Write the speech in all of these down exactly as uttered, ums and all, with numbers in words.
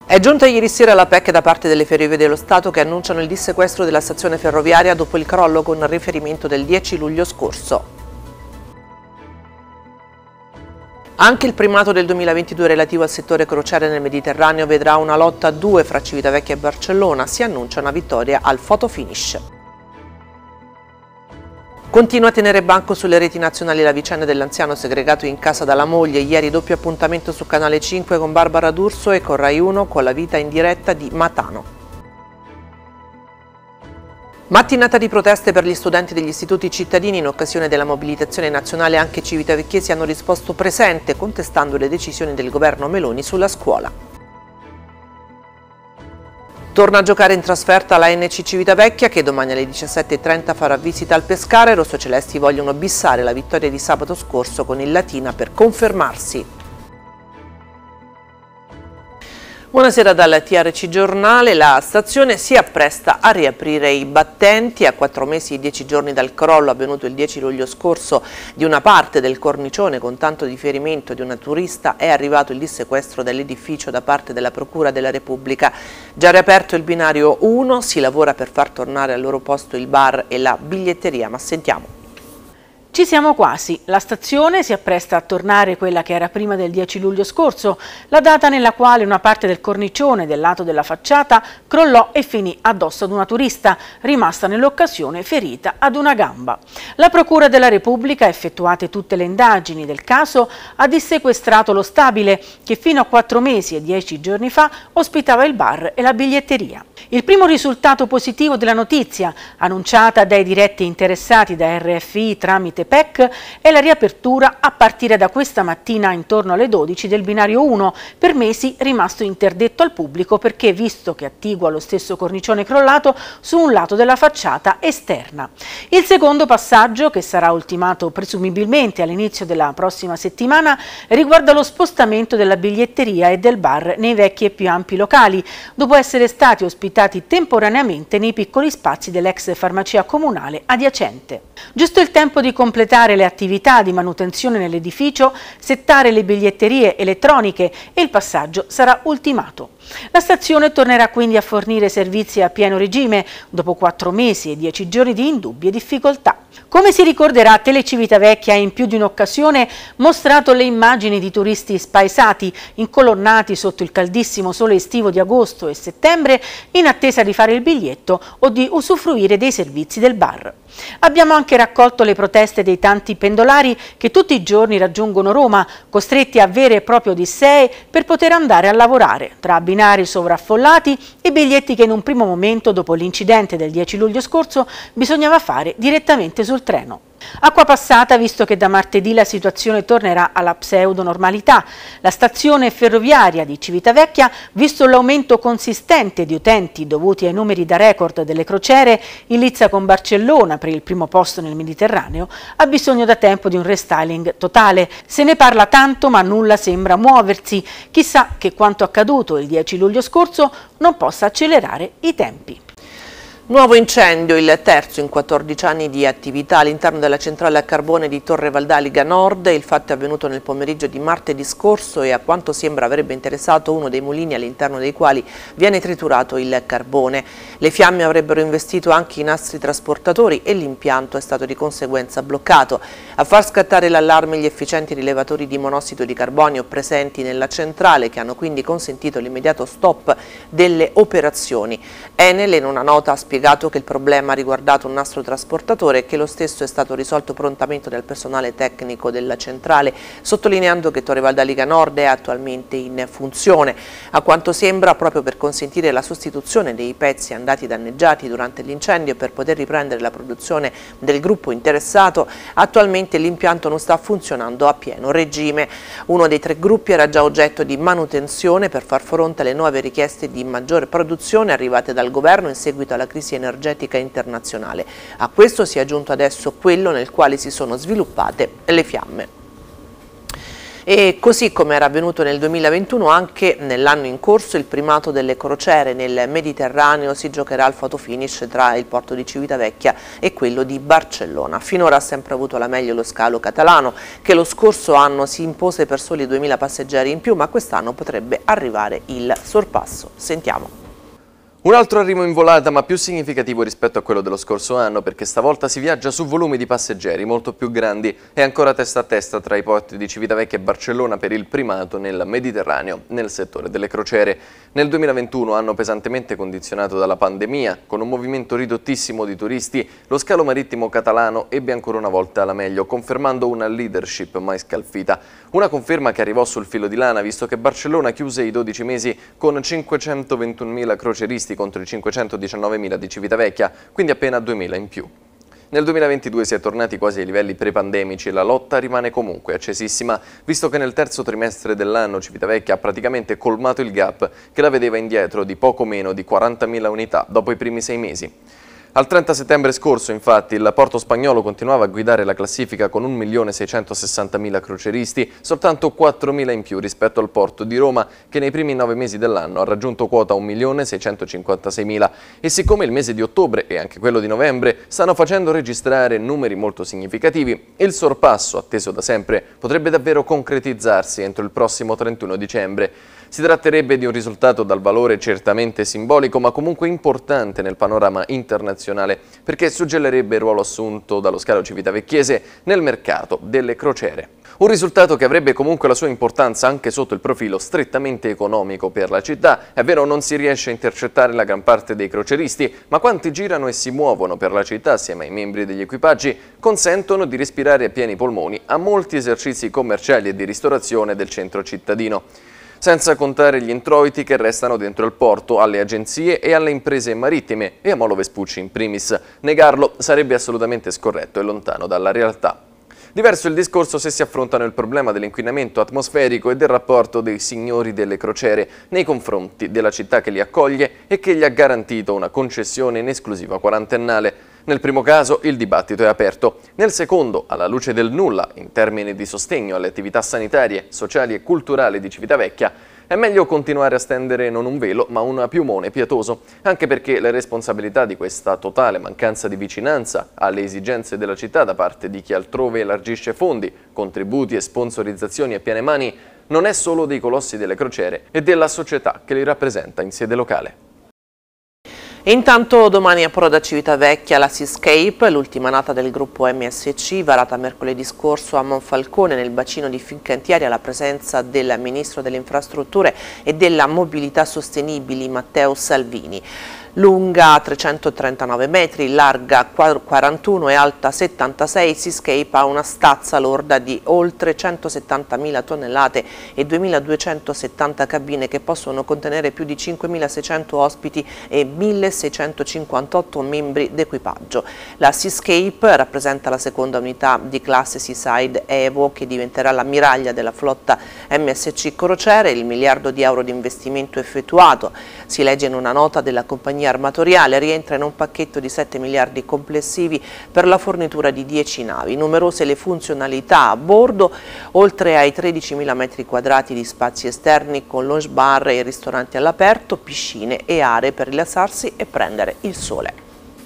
È giunta ieri sera la P E C da parte delle Ferrovie dello Stato che annunciano il dissequestro della stazione ferroviaria dopo il crollo con riferimento del dieci luglio scorso. Anche il primato del duemilaventidue relativo al settore crociere nel Mediterraneo vedrà una lotta a due fra Civitavecchia e Barcellona, si annuncia una vittoria al fotofinish. Continua a tenere banco sulle reti nazionali la vicenda dell'anziano segregato in casa dalla moglie. Ieri doppio appuntamento su Canale cinque con Barbara D'Urso e con Rai uno con la vita in diretta di Matano. Mattinata di proteste per gli studenti degli istituti cittadini. In occasione della mobilitazione nazionale anche civitavecchiesi hanno risposto presente, contestando le decisioni del governo Meloni sulla scuola. Torna a giocare in trasferta la N C Civitavecchia che domani alle diciassette e trenta farà visita al Pescara. I rossocelesti vogliono bissare la vittoria di sabato scorso con il Latina per confermarsi. Buonasera dal T R C Giornale. La stazione si appresta a riaprire i battenti. A quattro mesi e dieci giorni dal crollo avvenuto il dieci luglio scorso di una parte del cornicione con tanto di ferimento di una turista è arrivato il dissequestro dell'edificio da parte della Procura della Repubblica. Già riaperto il binario uno, si lavora per far tornare al loro posto il bar e la biglietteria, ma sentiamo. Ci siamo quasi, la stazione si appresta a tornare quella che era prima del dieci luglio scorso, la data nella quale una parte del cornicione del lato della facciata crollò e finì addosso ad una turista, rimasta nell'occasione ferita ad una gamba. La Procura della Repubblica, effettuate tutte le indagini del caso, ha dissequestrato lo stabile che fino a quattro mesi e dieci giorni fa ospitava il bar e la biglietteria. Il primo risultato positivo della notizia, annunciata dai diretti interessati da R F I tramite P E C, è la riapertura a partire da questa mattina intorno alle dodici del binario uno, per mesi rimasto interdetto al pubblico perché visto che attigua lo stesso cornicione crollato su un lato della facciata esterna. Il secondo passaggio, che sarà ultimato presumibilmente all'inizio della prossima settimana, riguarda lo spostamento della biglietteria e del bar nei vecchi e più ampi locali, dopo essere stati ospitati temporaneamente nei piccoli spazi dell'ex farmacia comunale adiacente. Giusto il tempo di completare le attività di manutenzione nell'edificio, settare le biglietterie elettroniche e il passaggio sarà ultimato. La stazione tornerà quindi a fornire servizi a pieno regime dopo quattro mesi e dieci giorni di indubbie difficoltà. Come si ricorderà, Telecivitavecchia ha in più di un'occasione mostrato le immagini di turisti spaesati, incolonnati sotto il caldissimo sole estivo di agosto e settembre in attesa di fare il biglietto o di usufruire dei servizi del bar. Abbiamo anche raccolto le proteste dei tanti pendolari che tutti i giorni raggiungono Roma, costretti a vere e proprie odissee per poter andare a lavorare, tra binari sovraffollati e biglietti che in un primo momento, dopo l'incidente del dieci luglio scorso, bisognava fare direttamente sul treno. Acqua passata, visto che da martedì la situazione tornerà alla pseudo-normalità. La stazione ferroviaria di Civitavecchia, visto l'aumento consistente di utenti dovuti ai numeri da record delle crociere in lizza con Barcellona per il primo posto nel Mediterraneo, ha bisogno da tempo di un restyling totale. Se ne parla tanto ma nulla sembra muoversi. Chissà che quanto accaduto il dieci luglio scorso non possa accelerare i tempi. Nuovo incendio, il terzo in quattordici anni di attività all'interno della centrale a carbone di Torre Valdaliga Nord. Il fatto è avvenuto nel pomeriggio di martedì scorso e a quanto sembra avrebbe interessato uno dei mulini all'interno dei quali viene triturato il carbone. Le fiamme avrebbero investito anche i nastri trasportatori e l'impianto è stato di conseguenza bloccato. A far scattare l'allarme gli efficienti rilevatori di monossido di carbonio presenti nella centrale, che hanno quindi consentito l'immediato stop delle operazioni. Enel in una nota ha spiegato spiegato che il problema ha riguardato un nastro trasportatore e che lo stesso è stato risolto prontamente dal personale tecnico della centrale, sottolineando che Torre Valdaliga Nord è attualmente in funzione. A quanto sembra, proprio per consentire la sostituzione dei pezzi andati danneggiati durante l'incendio e per poter riprendere la produzione del gruppo interessato, attualmente l'impianto non sta funzionando a pieno regime. Uno dei tre gruppi era già oggetto di manutenzione per far fronte alle nuove richieste di maggiore produzione arrivate dal governo in seguito alla crisi energetica internazionale. A questo si è aggiunto adesso quello nel quale si sono sviluppate le fiamme. E così come era avvenuto nel duemilaventuno, anche nell'anno in corso il primato delle crociere nel Mediterraneo si giocherà al fotofinish tra il porto di Civitavecchia e quello di Barcellona. Finora ha sempre avuto la meglio lo scalo catalano, che lo scorso anno si impose per soli duemila passeggeri in più, ma quest'anno potrebbe arrivare il sorpasso. Sentiamo. Un altro arrivo in volata, ma più significativo rispetto a quello dello scorso anno, perché stavolta si viaggia su volumi di passeggeri molto più grandi e ancora testa a testa tra i porti di Civitavecchia e Barcellona per il primato nel Mediterraneo, nel settore delle crociere. Nel duemilaventuno, anno pesantemente condizionato dalla pandemia, con un movimento ridottissimo di turisti, lo scalo marittimo catalano ebbe ancora una volta la meglio, confermando una leadership mai scalfita. Una conferma che arrivò sul filo di lana, visto che Barcellona chiuse i dodici mesi con cinquecentoventunomila croceristi contro i cinquecentodiciannovemila di Civitavecchia, quindi appena duemila in più. Nel duemilaventidue si è tornati quasi ai livelli pre-pandemici e la lotta rimane comunque accesissima, visto che nel terzo trimestre dell'anno Civitavecchia ha praticamente colmato il gap che la vedeva indietro di poco meno di quarantamila unità dopo i primi sei mesi. Al trenta settembre scorso, infatti, il porto spagnolo continuava a guidare la classifica con un milione seicentosessantamila croceristi, soltanto quattromila in più rispetto al porto di Roma, che nei primi nove mesi dell'anno ha raggiunto quota un milione seicentocinquantaseimila. E siccome il mese di ottobre e anche quello di novembre stanno facendo registrare numeri molto significativi, il sorpasso, atteso da sempre, potrebbe davvero concretizzarsi entro il prossimo trentuno dicembre. Si tratterebbe di un risultato dal valore certamente simbolico, ma comunque importante nel panorama internazionale, perché suggellerebbe il ruolo assunto dallo scalo civitavecchiese nel mercato delle crociere. Un risultato che avrebbe comunque la sua importanza anche sotto il profilo strettamente economico per la città. È vero, non si riesce a intercettare la gran parte dei croceristi, ma quanti girano e si muovono per la città assieme ai membri degli equipaggi consentono di respirare a pieni polmoni a molti esercizi commerciali e di ristorazione del centro cittadino. Senza contare gli introiti che restano dentro il porto, alle agenzie e alle imprese marittime e a Molo Vespucci in primis. Negarlo sarebbe assolutamente scorretto e lontano dalla realtà. Diverso il discorso se si affrontano il problema dell'inquinamento atmosferico e del rapporto dei signori delle crociere nei confronti della città che li accoglie e che gli ha garantito una concessione in esclusiva quarantennale. Nel primo caso il dibattito è aperto, nel secondo, alla luce del nulla, in termini di sostegno alle attività sanitarie, sociali e culturali di Civitavecchia, è meglio continuare a stendere non un velo ma un piumone pietoso, anche perché le responsabilità di questa totale mancanza di vicinanza alle esigenze della città da parte di chi altrove elargisce fondi, contributi e sponsorizzazioni a piene mani non è solo dei colossi delle crociere e della società che li rappresenta in sede locale. E intanto domani approda a Civitavecchia la Seascape, l'ultima nata del gruppo M S C, varata mercoledì scorso a Monfalcone nel bacino di Fincantieri alla presenza del Ministro delle Infrastrutture e della Mobilità Sostenibili Matteo Salvini. Lunga trecentotrentanove metri, larga quarantuno e alta settantasei, Seascape ha una stazza lorda di oltre centosettantamila tonnellate e duemiladuecentosettanta cabine che possono contenere più di cinquemilaseicento ospiti e milleseicentocinquantotto membri d'equipaggio. La Seascape rappresenta la seconda unità di classe Seaside Evo che diventerà l'ammiraglia della flotta M S C Crociere. Il miliardo di euro di investimento effettuato, si legge in una nota della compagnia armatoriale, rientra in un pacchetto di sette miliardi complessivi per la fornitura di dieci navi. Numerose le funzionalità a bordo, oltre ai tredicimila metri quadrati di spazi esterni con lounge bar e ristoranti all'aperto, piscine e aree per rilassarsi e prendere il sole.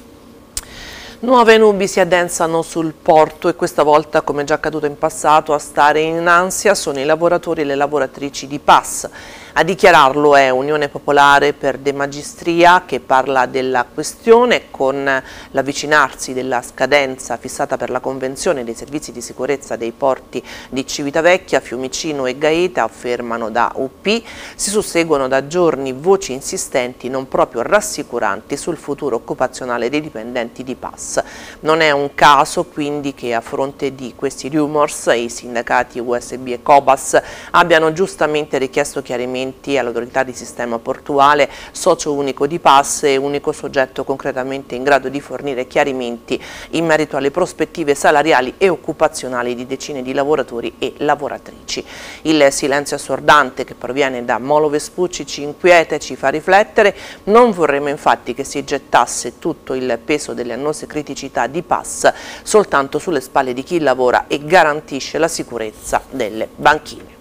Nuove nubi si addensano sul porto e questa volta, come già accaduto in passato, a stare in ansia sono i lavoratori e le lavoratrici di P A S. A dichiararlo è Unione Popolare per De Magistria, che parla della questione con l'avvicinarsi della scadenza fissata per la convenzione dei servizi di sicurezza dei porti di Civitavecchia, Fiumicino e Gaeta, affermano da U P. Si susseguono da giorni voci insistenti non proprio rassicuranti sul futuro occupazionale dei dipendenti di P A S. Non è un caso quindi che a fronte di questi rumors i sindacati U S B e Cobas abbiano giustamente richiesto chiarimenti chiarimenti all'autorità di sistema portuale, socio unico di P A S e unico soggetto concretamente in grado di fornire chiarimenti in merito alle prospettive salariali e occupazionali di decine di lavoratori e lavoratrici. Il silenzio assordante che proviene da Molo Vespucci ci inquieta e ci fa riflettere. Non vorremmo infatti che si gettasse tutto il peso delle annose criticità di P A S soltanto sulle spalle di chi lavora e garantisce la sicurezza delle banchine.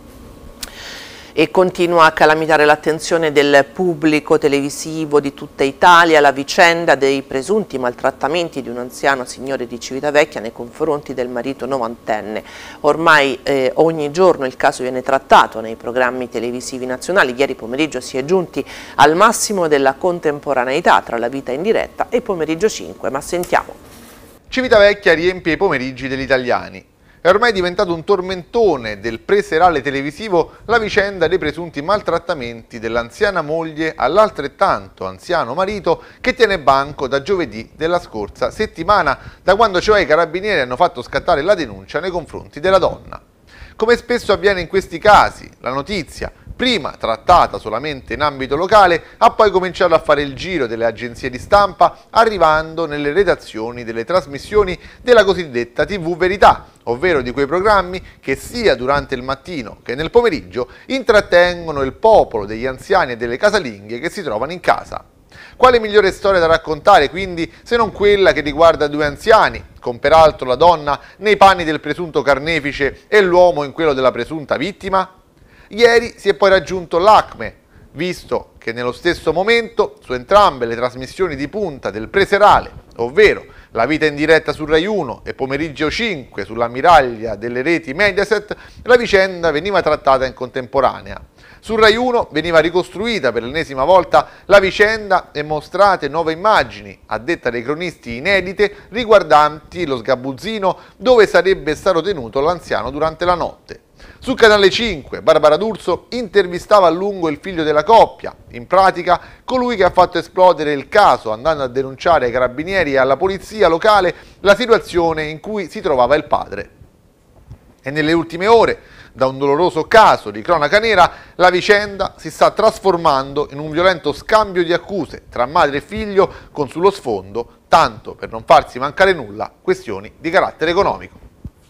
E continua a calamitare l'attenzione del pubblico televisivo di tutta Italia la vicenda dei presunti maltrattamenti di un anziano signore di Civitavecchia nei confronti del marito novantenne. Ormai eh, ogni giorno il caso viene trattato nei programmi televisivi nazionali. Ieri pomeriggio si è giunti al massimo della contemporaneità tra la vita in diretta e Pomeriggio cinque, ma sentiamo. Civitavecchia riempie i pomeriggi degli italiani. È ormai diventato un tormentone del preserale televisivo la vicenda dei presunti maltrattamenti dell'anziana moglie all'altrettanto anziano marito che tiene banco da giovedì della scorsa settimana, da quando cioè i carabinieri hanno fatto scattare la denuncia nei confronti della donna. Come spesso avviene in questi casi, la notizia, prima trattata solamente in ambito locale, ha poi cominciato a fare il giro delle agenzie di stampa, arrivando nelle redazioni delle trasmissioni della cosiddetta tivù Verità, ovvero di quei programmi che sia durante il mattino che nel pomeriggio intrattengono il popolo degli anziani e delle casalinghe che si trovano in casa. Quale migliore storia da raccontare quindi se non quella che riguarda due anziani, con peraltro la donna nei panni del presunto carnefice e l'uomo in quello della presunta vittima? Ieri si è poi raggiunto l'acme, visto che nello stesso momento su entrambe le trasmissioni di punta del preserale, ovvero La vita in diretta su Rai uno e Pomeriggio cinque sull'ammiraglia delle reti Mediaset, la vicenda veniva trattata in contemporanea. Su Rai uno veniva ricostruita per l'ennesima volta la vicenda e mostrate nuove immagini, a detta dei cronisti inedite, riguardanti lo sgabuzzino dove sarebbe stato tenuto l'anziano durante la notte. Su Canale cinque, Barbara D'Urso intervistava a lungo il figlio della coppia, in pratica colui che ha fatto esplodere il caso andando a denunciare ai carabinieri e alla polizia locale la situazione in cui si trovava il padre. E nelle ultime ore, da un doloroso caso di cronaca nera, la vicenda si sta trasformando in un violento scambio di accuse tra madre e figlio con sullo sfondo, tanto per non farsi mancare nulla, questioni di carattere economico.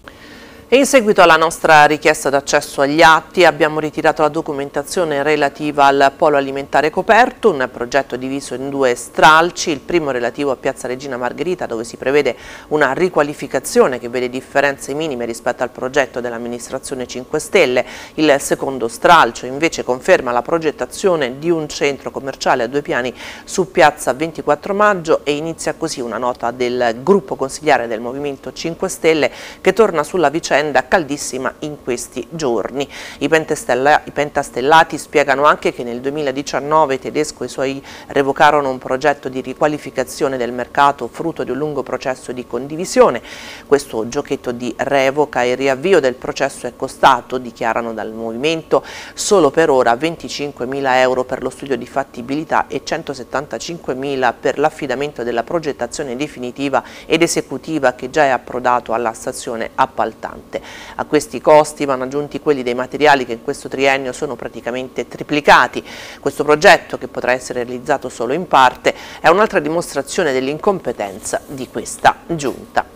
E in seguito alla nostra richiesta d'accesso agli atti abbiamo ritirato la documentazione relativa al polo alimentare coperto, un progetto diviso in due stralci, il primo relativo a Piazza Regina Margherita dove si prevede una riqualificazione che vede differenze minime rispetto al progetto dell'amministrazione cinque Stelle, il secondo stralcio invece conferma la progettazione di un centro commerciale a due piani su Piazza ventiquattro maggio e inizia così una nota del gruppo consigliare del Movimento cinque Stelle che torna sulla vicenda caldissima in questi giorni. I, pentastella, I pentastellati spiegano anche che nel duemiladiciannove Tedesco e i suoi revocarono un progetto di riqualificazione del mercato frutto di un lungo processo di condivisione. Questo giochetto di revoca e riavvio del processo è costato, dichiarano dal movimento, solo per ora venticinquemila euro per lo studio di fattibilità e centosettantacinquemila per l'affidamento della progettazione definitiva ed esecutiva che già è approdato alla stazione appaltante. A questi costi vanno aggiunti quelli dei materiali che in questo triennio sono praticamente triplicati. Questo progetto, che potrà essere realizzato solo in parte, è un'altra dimostrazione dell'incompetenza di questa giunta.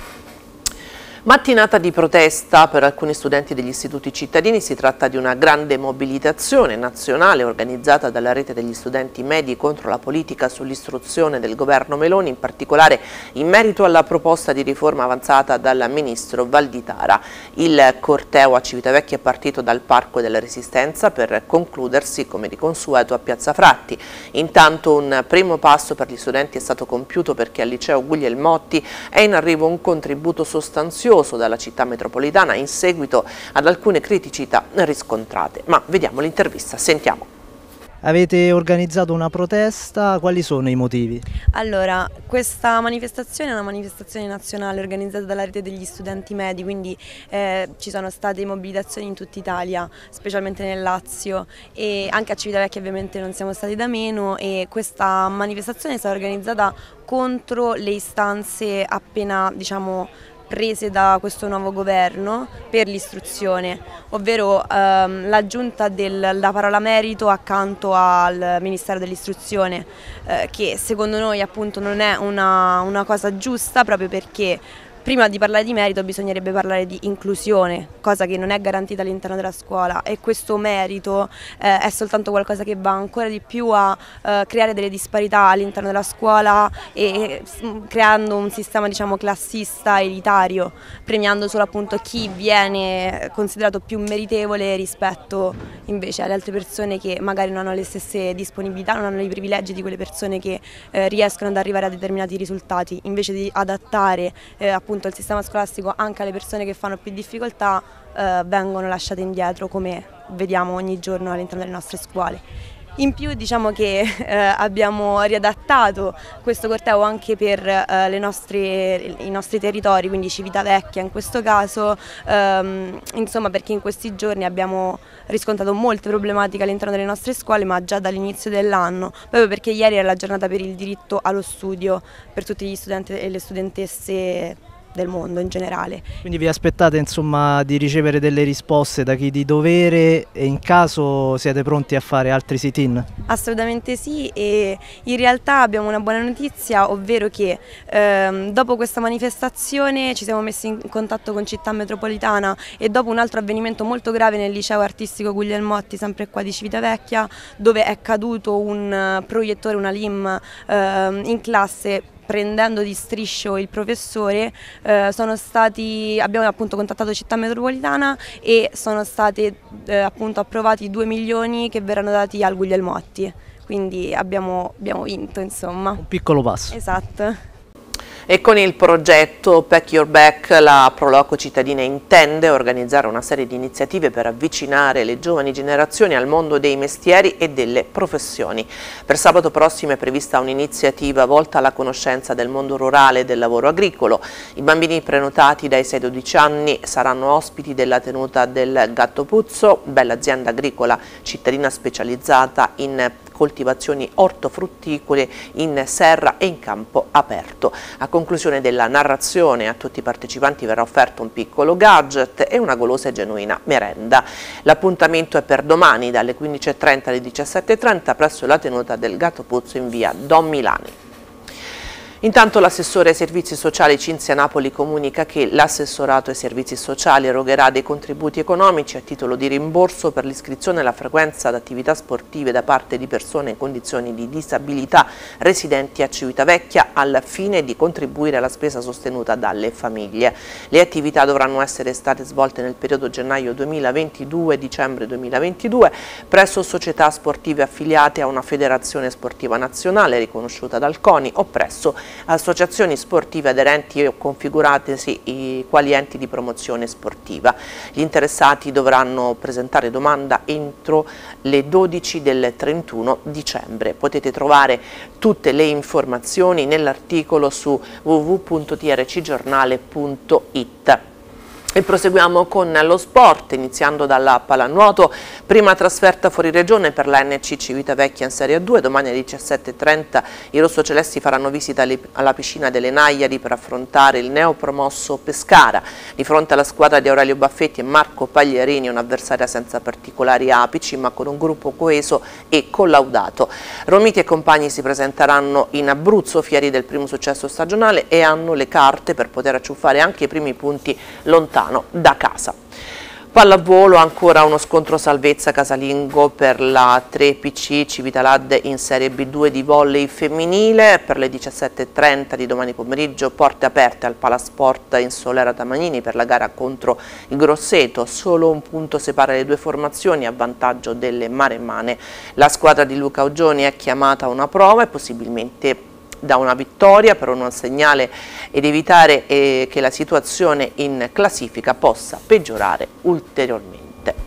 Mattinata di protesta per alcuni studenti degli istituti cittadini. Si tratta di una grande mobilitazione nazionale organizzata dalla rete degli studenti medi contro la politica sull'istruzione del governo Meloni, in particolare in merito alla proposta di riforma avanzata dal ministro Valditara. Il corteo a Civitavecchia è partito dal Parco della Resistenza per concludersi, come di consueto, a Piazza Fratti. Intanto un primo passo per gli studenti è stato compiuto perché al liceo Guglielmotti è in arrivo un contributo sostanzioso dalla città metropolitana in seguito ad alcune criticità riscontrate. Ma vediamo l'intervista, sentiamo. Avete organizzato una protesta, quali sono i motivi? Allora, questa manifestazione è una manifestazione nazionale organizzata dalla rete degli studenti medi, quindi eh, ci sono state mobilitazioni in tutta Italia, specialmente nel Lazio, e anche a Civitavecchia ovviamente non siamo stati da meno, e questa manifestazione è stata organizzata contro le istanze appena, diciamo, prese da questo nuovo governo per l'istruzione, ovvero ehm, l'aggiunta della parola merito accanto al Ministero dell'Istruzione, eh, che secondo noi appunto non è una, una cosa giusta, proprio perché prima di parlare di merito bisognerebbe parlare di inclusione, cosa che non è garantita all'interno della scuola, e questo merito eh, è soltanto qualcosa che va ancora di più a eh, creare delle disparità all'interno della scuola, e creando un sistema, diciamo, classista, elitario, premiando solo appunto chi viene considerato più meritevole rispetto invece alle altre persone che magari non hanno le stesse disponibilità, non hanno i privilegi di quelle persone che eh, riescono ad arrivare a determinati risultati. Invece di adattare eh, appunto il sistema scolastico anche alle persone che fanno più difficoltà, eh, vengono lasciate indietro, come vediamo ogni giorno all'interno delle nostre scuole. In più diciamo che eh, abbiamo riadattato questo corteo anche per eh, le nostre, i nostri territori, quindi Civitavecchia in questo caso, ehm, insomma, perché in questi giorni abbiamo riscontrato molte problematiche all'interno delle nostre scuole, ma già dall'inizio dell'anno, proprio perché ieri era la giornata per il diritto allo studio per tutti gli studenti e le studentesse del mondo in generale. Quindi vi aspettate, insomma, di ricevere delle risposte da chi di dovere, e in caso siete pronti a fare altri sit-in? Assolutamente sì, e in realtà abbiamo una buona notizia, ovvero che ehm, dopo questa manifestazione ci siamo messi in contatto con Città Metropolitana, e dopo un altro avvenimento molto grave nel liceo artistico Guglielmotti, sempre qua di Civitavecchia, dove è caduto un proiettore, una L I M ehm, in classe, prendendo di striscio il professore, eh, sono stati, abbiamo appunto contattato Città Metropolitana e sono stati eh, appunto approvati due milioni che verranno dati al Guglielmotti, quindi abbiamo, abbiamo vinto, insomma. Un piccolo passo. Esatto. E con il progetto Pack Your Back la Proloco cittadina intende organizzare una serie di iniziative per avvicinare le giovani generazioni al mondo dei mestieri e delle professioni. Per sabato prossimo è prevista un'iniziativa volta alla conoscenza del mondo rurale e del lavoro agricolo. I bambini prenotati dai sei ai dodici anni saranno ospiti della tenuta del Gattopuzzo, bella azienda agricola cittadina specializzata in coltivazioni ortofrutticole in serra e in campo aperto. A conclusione della narrazione a tutti i partecipanti verrà offerto un piccolo gadget e una golosa e genuina merenda. L'appuntamento è per domani dalle quindici e trenta alle diciassette e trenta presso la tenuta del Gattopuzzo in via Don Milani. Intanto l'assessore ai servizi sociali Cinzia Napoli comunica che l'assessorato ai servizi sociali erogherà dei contributi economici a titolo di rimborso per l'iscrizione e la frequenza ad attività sportive da parte di persone in condizioni di disabilità residenti a Civitavecchia, al fine di contribuire alla spesa sostenuta dalle famiglie. Le attività dovranno essere state svolte nel periodo gennaio duemilaventidue-dicembre duemilaventidue presso società sportive affiliate a una federazione sportiva nazionale riconosciuta dal CONI o presso associazioni sportive aderenti o configuratesi quali enti di promozione sportiva. Gli interessati dovranno presentare domanda entro le dodici del trentuno dicembre. Potete trovare tutte le informazioni nell'articolo su w w w punto t r c giornale punto i t. E proseguiamo con lo sport, iniziando dalla pallanuoto. Prima trasferta fuori regione per la N C Civitavecchia in Serie A due. Domani alle diciassette e trenta i rossocelesti faranno visita alla piscina delle Naiadi per affrontare il neopromosso Pescara. Di fronte alla squadra di Aurelio Baffetti e Marco Pagliarini, un'avversaria senza particolari apici ma con un gruppo coeso e collaudato. Romiti e compagni si presenteranno in Abruzzo, fieri del primo successo stagionale, e hanno le carte per poter acciuffare anche i primi punti lontano da casa. Pallavolo, ancora uno scontro salvezza casalingo per la tre P C Civitalad in Serie B due di volley femminile. Per le diciassette e trenta di domani pomeriggio porte aperte al Palasport in Solera Tamagnini per la gara contro il Grosseto. Solo un punto separa le due formazioni a vantaggio delle maremmane. La squadra di Luca Oggioni è chiamata a una prova e possibilmente da una vittoria per un segnale ed evitare eh, che la situazione in classifica possa peggiorare ulteriormente.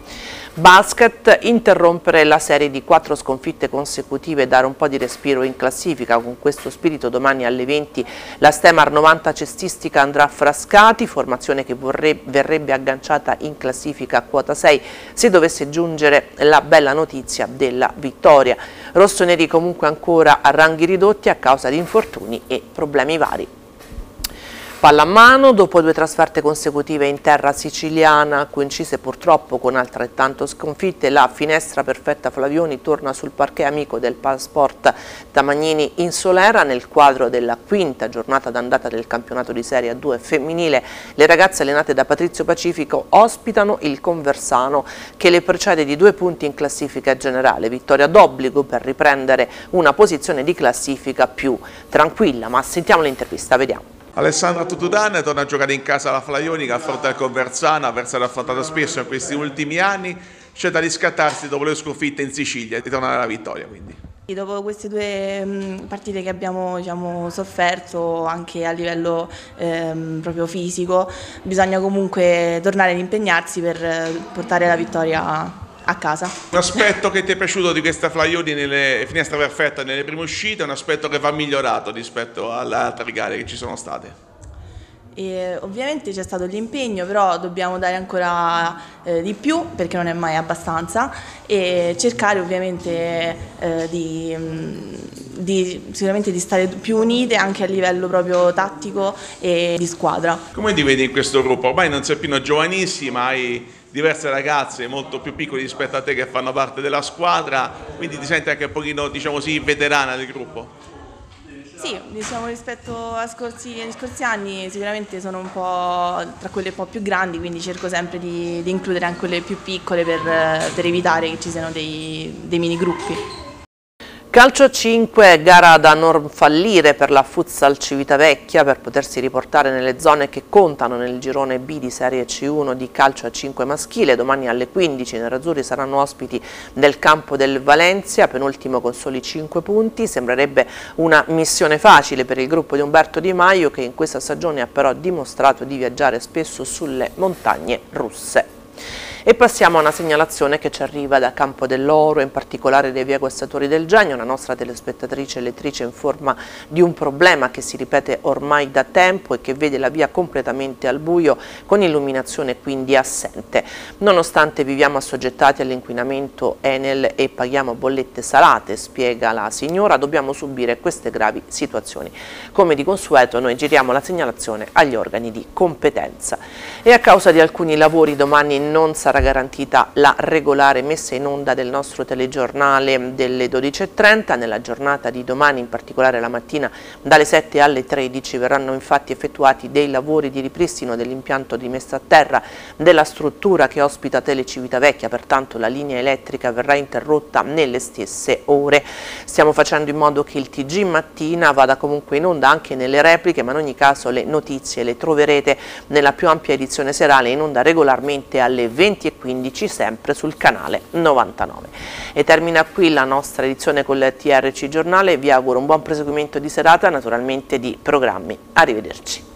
Basket, interrompere la serie di quattro sconfitte consecutive e dare un po' di respiro in classifica. Con questo spirito domani alle venti la Stemar novanta cestistica andrà a Frascati, formazione che vorrebbe, verrebbe agganciata in classifica a quota sei se dovesse giungere la bella notizia della vittoria. Rossoneri comunque ancora a ranghi ridotti a causa di infortuni e problemi vari. Pallamano, dopo due trasferte consecutive in terra siciliana, coincise purtroppo con altrettanto sconfitte, la Finestra Perfetta Flavioni torna sul parquet amico del Palsport Tamagnini in Solera nel quadro della quinta giornata d'andata del campionato di Serie A due femminile. Le ragazze allenate da Patrizio Pacifico ospitano il Conversano che le precede di due punti in classifica generale, vittoria d'obbligo per riprendere una posizione di classifica più tranquilla. Ma sentiamo l'intervista, vediamo. Alessandra Tutudan torna a giocare in casa la Flavioni che affronta il Conversano, avversario affrontato spesso in questi ultimi anni, scelta di scattarsi dopo le sconfitte in Sicilia e di tornare alla vittoria. Quindi. Dopo queste due mh, partite che abbiamo diciamo, sofferto anche a livello ehm, proprio fisico, bisogna comunque tornare ad impegnarsi per portare la vittoria a casa. Un aspetto che ti è piaciuto di questa Flavioni nelle Finestra Perfetta nelle prime uscite è un aspetto che va migliorato rispetto alle altre gare che ci sono state. E ovviamente c'è stato l'impegno, però dobbiamo dare ancora eh, di più perché non è mai abbastanza e cercare ovviamente eh, di, di, sicuramente di stare più unite anche a livello proprio tattico e di squadra. Come ti vedi in questo gruppo? Ormai non sei più una giovanissima, hai diverse ragazze molto più piccole rispetto a te che fanno parte della squadra, quindi ti senti anche un pochino, diciamo così, veterana del gruppo? Sì, diciamo rispetto a scorsi, agli scorsi anni sicuramente sono un po' tra quelle un po' più grandi, quindi cerco sempre di, di includere anche quelle più piccole per, per evitare che ci siano dei, dei mini gruppi. Calcio a cinque, gara da non fallire per la Futsal Civitavecchia per potersi riportare nelle zone che contano nel girone B di Serie C uno di calcio a cinque maschile. Domani alle quindici i nerazzurri saranno ospiti del campo del Valencia, penultimo con soli cinque punti. Sembrerebbe una missione facile per il gruppo di Umberto Di Maio che in questa stagione ha però dimostrato di viaggiare spesso sulle montagne russe. E passiamo a una segnalazione che ci arriva da Campo dell'Oro, in particolare dai via Guastatori del Genio. Una nostra telespettatrice lettrice informa di un problema che si ripete ormai da tempo e che vede la via completamente al buio con illuminazione quindi assente. Nonostante viviamo assoggettati all'inquinamento Enel e paghiamo bollette salate, spiega la signora, dobbiamo subire queste gravi situazioni. Come di consueto noi giriamo la segnalazione agli organi di competenza. E a causa di alcuni lavori domani non sarà garantita la regolare messa in onda del nostro telegiornale delle dodici e trenta. Nella giornata di domani, in particolare la mattina dalle sette alle tredici, verranno infatti effettuati dei lavori di ripristino dell'impianto di messa a terra della struttura che ospita Tele Civitavecchia, pertanto la linea elettrica verrà interrotta nelle stesse ore. Stiamo facendo in modo che il T G mattina vada comunque in onda anche nelle repliche, ma in ogni caso le notizie le troverete nella più ampia edizione serale in onda regolarmente alle venti e quindici sempre sul canale novantanove. E termina qui la nostra edizione con il T R C Giornale. Vi auguro un buon proseguimento di serata, naturalmente di programmi. Arrivederci.